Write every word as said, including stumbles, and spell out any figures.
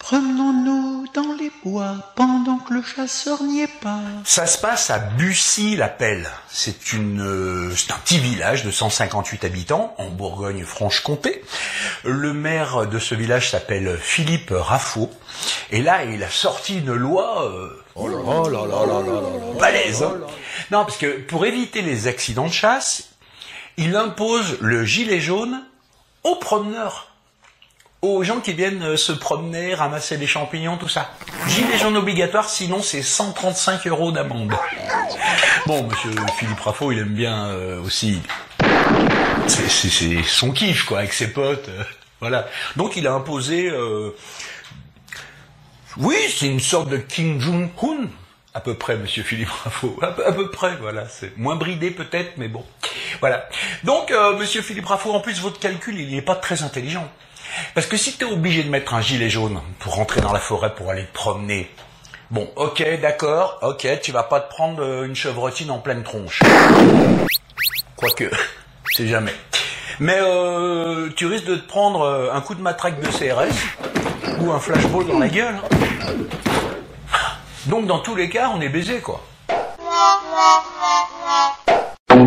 Promenons-nous dans les bois pendant que le chasseur n'y est pas. Ça se passe à Bussy-la-Pelle. C'est une, euh, c'est un petit village de cent cinquante-huit habitants en Bourgogne-Franche-Comté. Le maire de ce village s'appelle Philippe Raffaud. Et là, il a sorti une loi euh, Oh là là là là là là. balèze. Hein. Non, parce que pour éviter les accidents de chasse, il impose le gilet jaune aux promeneurs. Aux gens qui viennent se promener, ramasser des champignons, tout ça. Gilet jaune obligatoire, sinon c'est cent trente-cinq euros d'amende. Bon, monsieur Philippe Raffaud, il aime bien euh, aussi... C'est, c'est, c'est son kiff, quoi, avec ses potes. Euh, voilà. Donc il a imposé... Euh... Oui, c'est une sorte de Kim Jong-un, à peu près, monsieur Philippe Raffaud. À peu, à peu près, voilà. C'est moins bridé peut-être, mais bon. Voilà. Donc, euh, monsieur Philippe Raffaud, en plus, votre calcul, il n'est pas très intelligent. Parce que si tu es obligé de mettre un gilet jaune pour rentrer dans la forêt, pour aller te promener, bon, ok, d'accord, ok, tu vas pas te prendre une chevrotine en pleine tronche. Quoique, c'est jamais. Mais euh, tu risques de te prendre un coup de matraque de C R S ou un flashball dans la gueule. Donc dans tous les cas, on est baisé, quoi.